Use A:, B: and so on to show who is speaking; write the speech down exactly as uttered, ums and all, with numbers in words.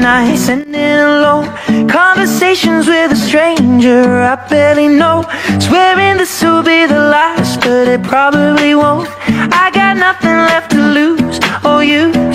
A: night, sending alone conversations with a stranger I barely know. Swearing this will be the last, but it probably won't. I got nothing left to lose. Oh, you